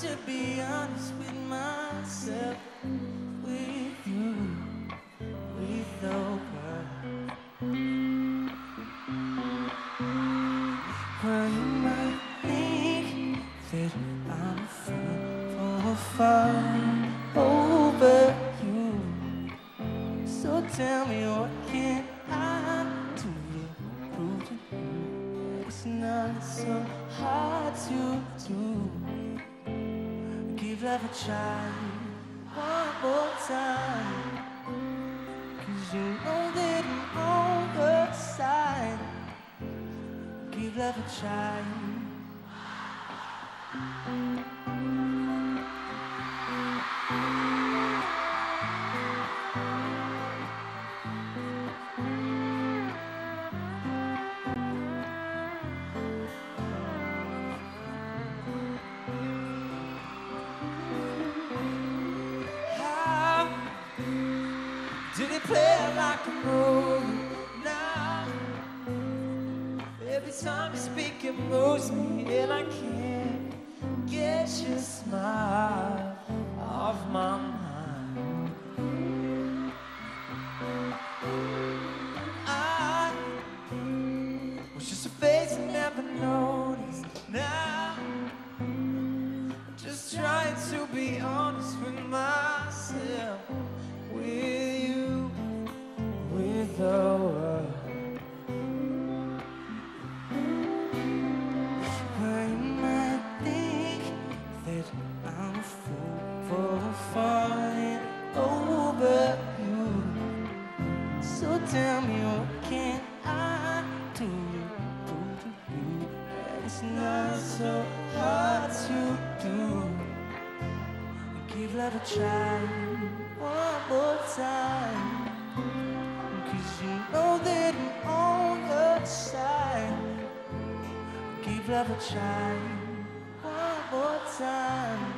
should be honest with myself, with you, with no purpose. Well, you might think that I'm a fool for falling over you. So tell me, what can I do to prove to you that it's not so hard to do? Give love a try one more time, 'cause you know that I'm on your side. Give love a try. How did it play like a movie now? Every time you speak it moves me, and I can't get your smile off my mind. I was just a face I never noticed. Now I'm just trying to be honest with myself, with you, with the world. I'm a fool for falling over you. So tell me, what can I do to prove to you that it's not so hard to do? Give love a try one more time, 'cause you know that I'm on your side. Give love a try one more time.